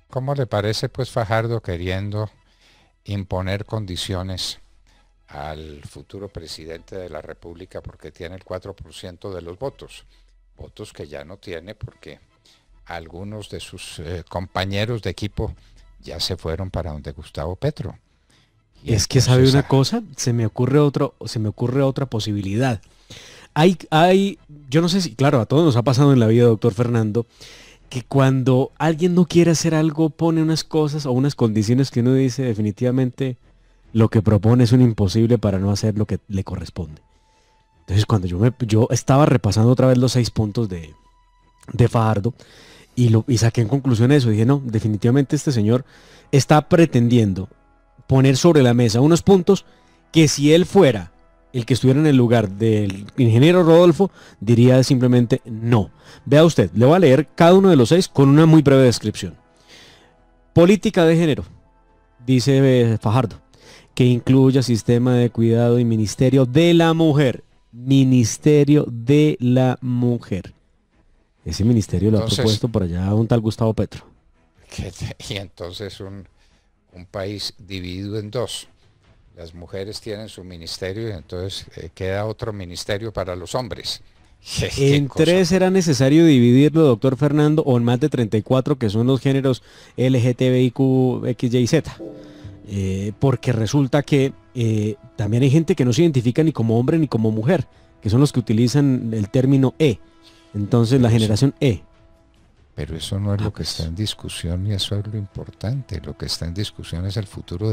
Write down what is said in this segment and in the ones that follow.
¿Cómo le parece pues Fajardo queriendo imponer condiciones al futuro presidente de la República porque tiene el 4% de los votos? Votos que ya no tiene porque algunos de sus compañeros de equipo ya se fueron para donde Gustavo Petro. Y Es que sabe entonces, una cosa, se me ocurre otra posibilidad. Hay, yo no sé si, claro, a todos nos ha pasado en la vida, doctor Fernando, que cuando alguien no quiere hacer algo, pone unas cosas o unas condiciones que uno dice definitivamente lo que propone es un imposible para no hacer lo que le corresponde. Entonces, cuando yo estaba repasando otra vez los 6 puntos de Fajardo y saqué en conclusión eso, dije, no, definitivamente este señor está pretendiendo poner sobre la mesa unos puntos que si él fuera el que estuviera en el lugar del ingeniero Rodolfo, diría simplemente no. Vea usted, le voy a leer cada uno de los 6 con una muy breve descripción. Política de género, dice Fajardo, que incluya sistema de cuidado y ministerio de la mujer. Ministerio de la mujer. Ese ministerio lo ha entonces, propuesto por allá un tal Gustavo Petro. y entonces un país dividido en dos. Las mujeres tienen su ministerio y entonces queda otro ministerio para los hombres. ¿Qué En cosa? 3 era necesario dividirlo, doctor Fernando, o en más de 34, que son los géneros LGTBIQ, X, Y, Z. Porque resulta que también hay gente que no se identifica ni como hombre ni como mujer, que son los que utilizan el término E. Entonces la Pero eso, generación E. pero eso no es Ah, lo que está pues, en discusión y eso es lo importante. Lo que está en discusión es el futuro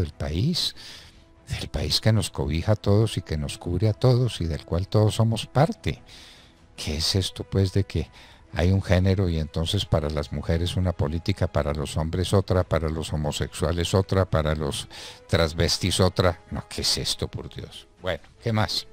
del país que nos cobija a todos y que nos cubre a todos y del cual todos somos parte. ¿Qué es esto pues de que hay un género y entonces para las mujeres una política, para los hombres otra, para los homosexuales otra, para los transvestis otra? No, ¿qué es esto, por Dios? Bueno, ¿qué más?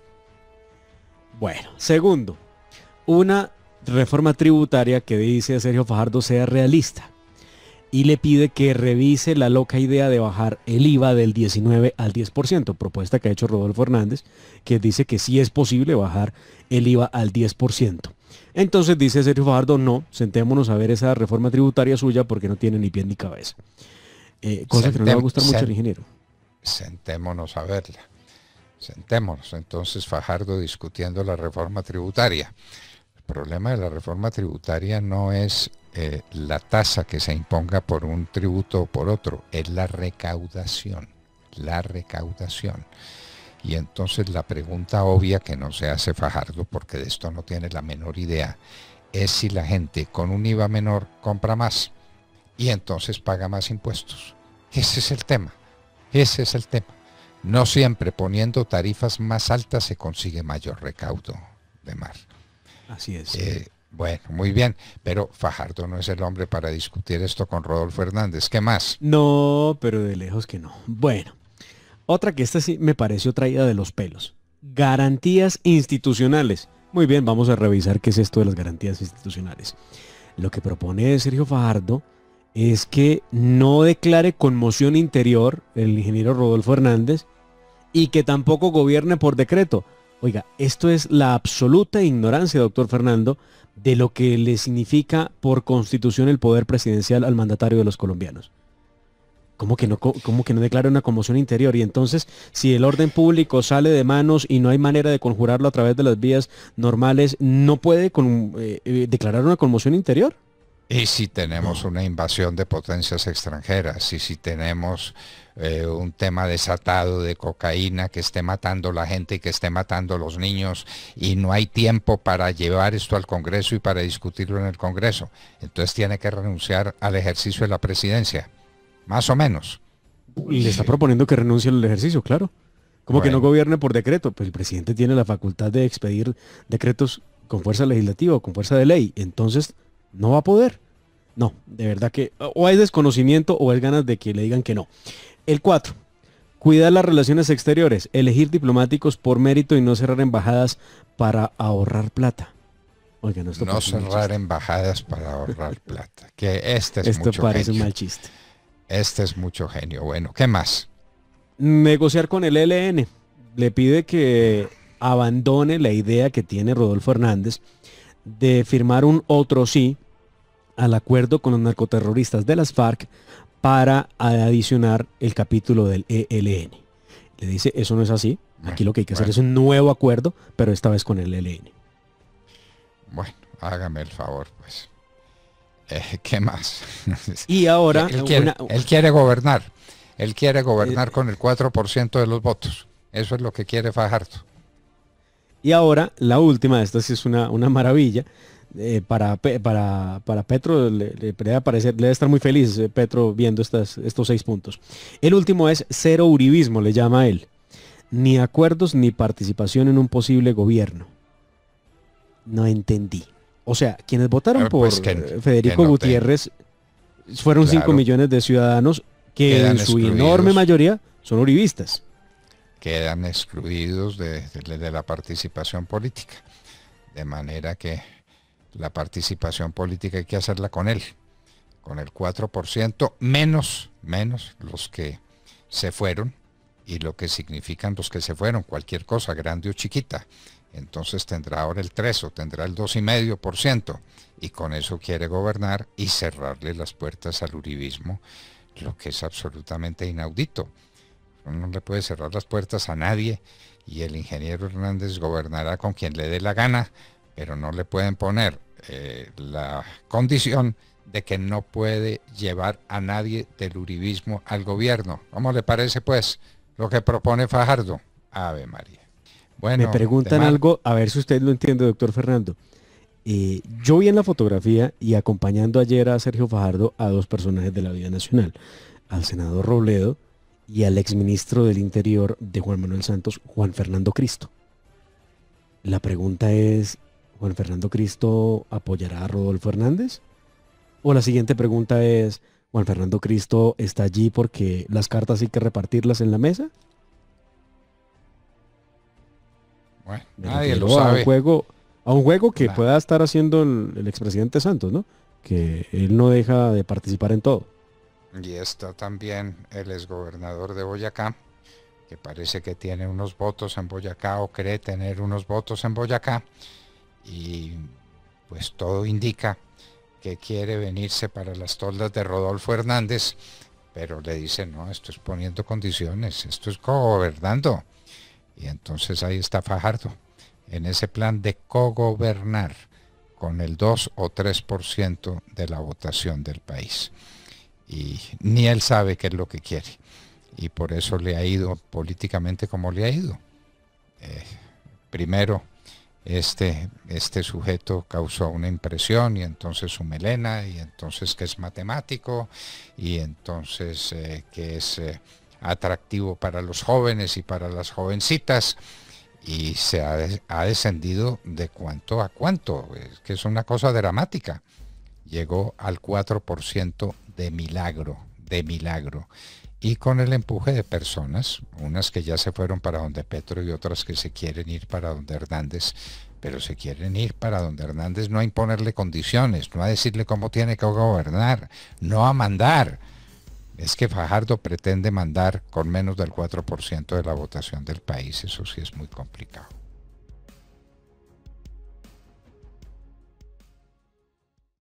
bueno, segundo, una reforma tributaria que dice Sergio Fajardo sea realista y le pide que revise la loca idea de bajar el IVA del 19 al 10%, propuesta que ha hecho Rodolfo Hernández, que dice que sí es posible bajar el IVA al 10%. Entonces dice Sergio Fajardo, no, sentémonos a ver esa reforma tributaria suya porque no tiene ni pie ni cabeza. Cosa que no le va a Sentem, gustar mucho al sen- ingeniero. sentémonos a verla. Sentémonos. Entonces Fajardo discutiendo la reforma tributaria. El problema de la reforma tributaria no es la tasa que se imponga por un tributo o por otro, es la recaudación. La recaudación. Y entonces la pregunta obvia que no se hace Fajardo, porque de esto no tiene la menor idea, es si la gente con un IVA menor compra más y entonces paga más impuestos. Ese es el tema. Ese es el tema. No siempre poniendo tarifas más altas se consigue mayor recaudo de mar. Así es. Bueno, muy bien, pero Fajardo no es el hombre para discutir esto con Rodolfo Hernández. ¿Qué más? No, pero de lejos que no. Bueno, otra que esta sí me pareció traída de los pelos. Garantías institucionales. Muy bien, vamos a revisar qué es esto de las garantías institucionales. Lo que propone Sergio Fajardo es que no declare conmoción interior el ingeniero Rodolfo Hernández y que tampoco gobierne por decreto. Oiga, esto es la absoluta ignorancia, doctor Fernando, de lo que le significa por constitución el poder presidencial al mandatario de los colombianos. Pero, Cómo que no declara una conmoción interior? Y entonces, si el orden público sale de manos y no hay manera de conjurarlo a través de las vías normales, ¿no puede declarar una conmoción interior? ¿y si tenemos No. una invasión de potencias extranjeras? ¿Y si tenemos un tema desatado de cocaína que esté matando la gente y que esté matando a los niños y no hay tiempo para llevar esto al Congreso y para discutirlo en el Congreso? Entonces tiene que renunciar al ejercicio de la presidencia, más o menos. Uy, Le está proponiendo que renuncie al ejercicio, claro. ¿Cómo que no bueno, gobierne por decreto? Pues el presidente tiene la facultad de expedir decretos con fuerza legislativa o con fuerza de ley. Entonces, no va a poder. No, de verdad que o es desconocimiento o es ganas de que le digan que no. El 4. Cuidar las relaciones exteriores. Elegir diplomáticos por mérito y no cerrar embajadas para ahorrar plata. Oigan, esto no parece un mal cerrar chiste. embajadas para ahorrar plata. Que este es Esto mucho parece un genio. mal chiste. Este es mucho genio. Bueno, ¿qué más? Negociar con el ELN. Le pide que abandone la idea que tiene Rodolfo Hernández de firmar un otro sí al acuerdo con los narcoterroristas de las FARC para adicionar el capítulo del ELN. Le dice, eso no es así. Aquí lo que hay que hacer es un nuevo acuerdo, pero esta vez con el ELN. Bueno, hágame el favor, pues. ¿Qué más? Y ahora... Él quiere gobernar. Él quiere gobernar con el 4% de los votos. Eso es lo que quiere Fajardo. Y ahora, la última, esta sí es una maravilla. Para Petro le debe parecer, debe estar muy feliz Petro viendo estos 6 puntos. El último es cero uribismo, le llama él. Ni acuerdos ni participación en un posible gobierno. No entendí. O sea, quienes votaron por Federico Gutiérrez fueron 5 millones de ciudadanos que en su enorme mayoría son uribistas. Quedan excluidos de la participación política. De manera que la participación política hay que hacerla con él. Con el 4% menos los que se fueron y lo que significan los que se fueron, cualquier cosa, grande o chiquita. Entonces tendrá ahora el 3 o tendrá el 2,5% y con eso quiere gobernar y cerrarle las puertas al uribismo, lo que es absolutamente inaudito. Uno no le puede cerrar las puertas a nadie y el ingeniero Hernández gobernará con quien le dé la gana, pero no le pueden poner la condición de que no puede llevar a nadie del uribismo al gobierno. ¿Cómo le parece pues lo que propone Fajardo? Ave María. Bueno, me preguntan algo, a ver si usted lo entiende, doctor Fernando. Yo vi en la fotografía y acompañando ayer a Sergio Fajardo a 2 personajes de la vida nacional, al senador Robledo y al exministro del Interior de Juan Manuel Santos, Juan Fernando Cristo. La pregunta es, ¿Juan Fernando Cristo apoyará a Rodolfo Hernández? O la siguiente pregunta es, ¿Juan Fernando Cristo está allí porque las cartas hay que repartirlas en la mesa? Bueno, nadie lo sabe. A un juego que pueda estar haciendo el expresidente Santos, ¿no? Que él no deja de participar en todo. Y está también el exgobernador de Boyacá, que parece que tiene unos votos en Boyacá o cree tener unos votos en Boyacá. Y pues todo indica que quiere venirse para las toldas de Rodolfo Hernández, pero le dice, no, esto es poniendo condiciones, esto es cogobernando. Y entonces ahí está Fajardo, en ese plan de cogobernar con el 2 o 3% de la votación del país. Y ni él sabe qué es lo que quiere. Y por eso le ha ido políticamente como le ha ido. Primero, este sujeto causó una impresión y entonces su melena, y entonces que es matemático, y entonces que es... atractivo para los jóvenes y para las jovencitas, y se ha descendido de cuánto a cuánto, que es una cosa dramática. Llegó al 4% de milagro, y con el empuje de personas, unas que ya se fueron para donde Petro y otras que se quieren ir para donde Hernández, pero se quieren ir para donde Hernández no a imponerle condiciones, no a decirle cómo tiene que gobernar, no a mandar. Es que Fajardo pretende mandar con menos del 4% de la votación del país, eso sí es muy complicado.